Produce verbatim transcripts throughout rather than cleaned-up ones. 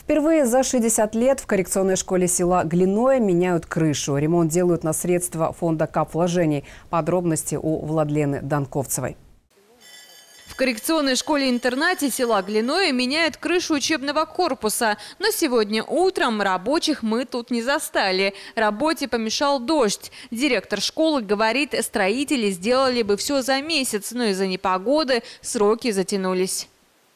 Впервые за шестьдесят лет в коррекционной школе села Глиное меняют крышу. Ремонт делают на средства фонда капвложений. Подробности у Владлены Данковцевой. В коррекционной школе-интернате села Глиное меняют крышу учебного корпуса. Но сегодня утром рабочих мы тут не застали. Работе помешал дождь. Директор школы говорит, строители сделали бы все за месяц, но из-за непогоды сроки затянулись.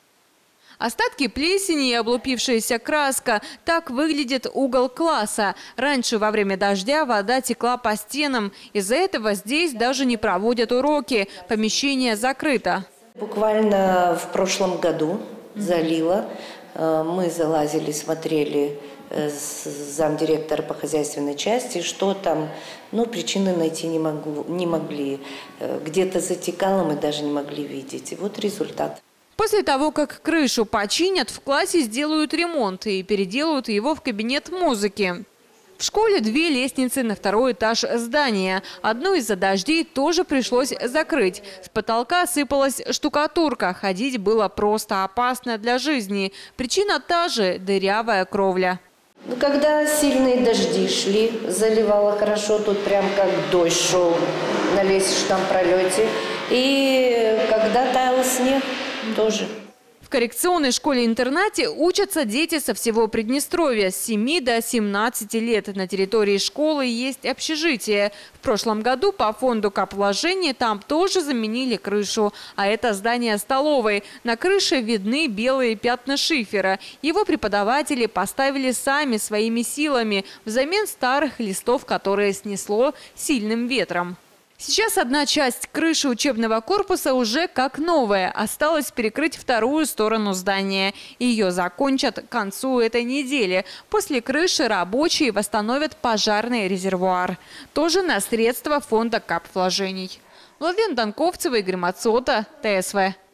Остатки плесени и облупившаяся краска. Так выглядит угол класса. Раньше во время дождя вода текла по стенам. Из-за этого здесь даже не проводят уроки. Помещение закрыто. Буквально в прошлом году залило. Мы залазили, смотрели с замдиректора по хозяйственной части, что там. Но причины найти не, могу, не могли. Где-то затекало, мы даже не могли видеть. И вот результат. После того, как крышу починят, в классе сделают ремонт и переделают его в кабинет музыки. В школе две лестницы на второй этаж здания. Одну из-за дождей тоже пришлось закрыть. С потолка сыпалась штукатурка. Ходить было просто опасно для жизни. Причина та же – дырявая кровля. Когда сильные дожди шли, заливало хорошо, тут прям как дождь шел на лестничном пролете. И когда таял снег, тоже. В коррекционной школе-интернате учатся дети со всего Приднестровья с семи до семнадцати лет. На территории школы есть общежитие. В прошлом году по фонду капвложений там тоже заменили крышу. А это здание столовой. На крыше видны белые пятна шифера. Его преподаватели поставили сами своими силами взамен старых листов, которые снесло сильным ветром. Сейчас одна часть крыши учебного корпуса уже как новая. Осталось перекрыть вторую сторону здания. Ее закончат к концу этой недели. После крыши рабочие восстановят пожарный резервуар. Тоже на средства фонда капвложений. Владлена Данковцева, Игорь Мацота, ТСВ.